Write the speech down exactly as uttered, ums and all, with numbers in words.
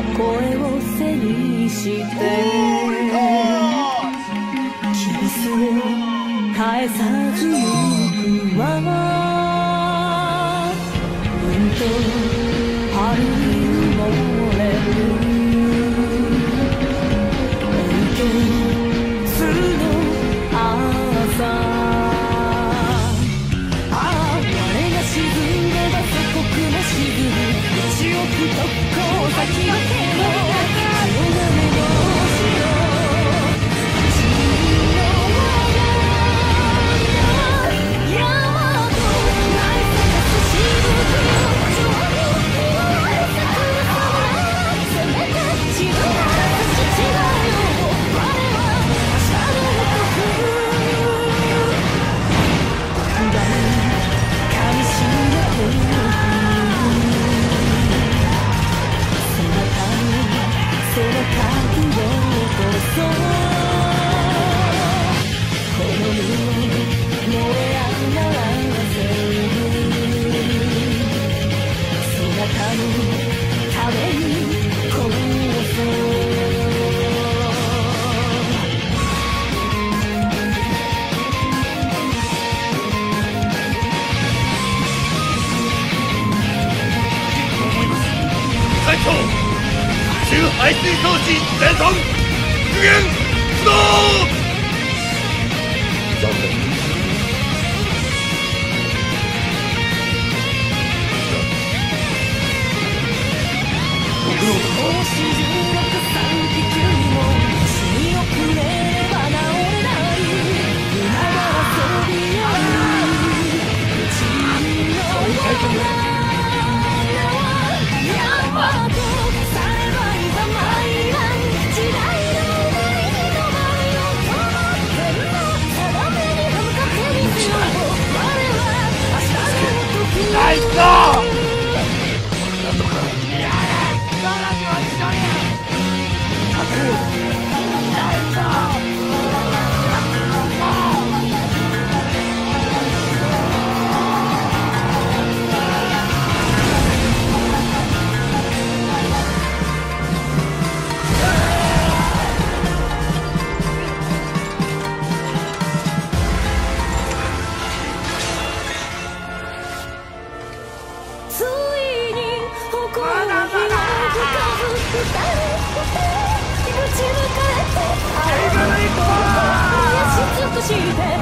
声を背にしてキスを返さずゆくわうんと春に埋もれる煙突の朝ああ我が沈んでは祖国も沈むいちおく特攻先はけど白金の城排水装置全損復元起動残念ご苦労ナイスだなんとかやれ我が身を一緒に勝てるナイスだ打ち抜かれて愛がないとし尽くして